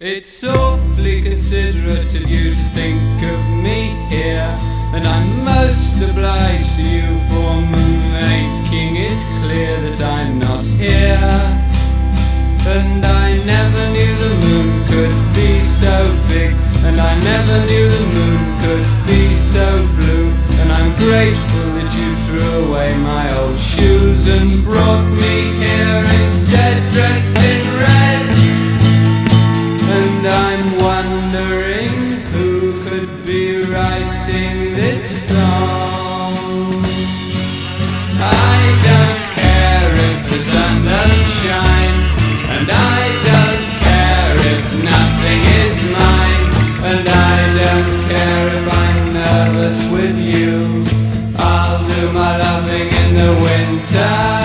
It's awfully considerate of you to think of me here, and I'm most obliged to you for making it clear that I'm not here. And I never knew the moon could be so big, and I never knew the moon could be so blue. And I'm grateful that you threw away my old shoes and brought me here instead, dressed in red. And I'm wondering who could be writing this song. I don't care if the sun doesn't shine, and I don't care if nothing is mine, and I don't care if I'm nervous with you. I'll do my loving in the winter.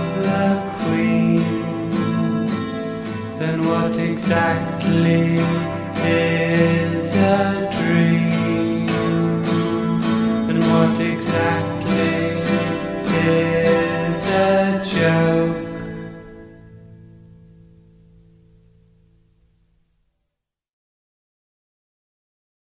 Exactly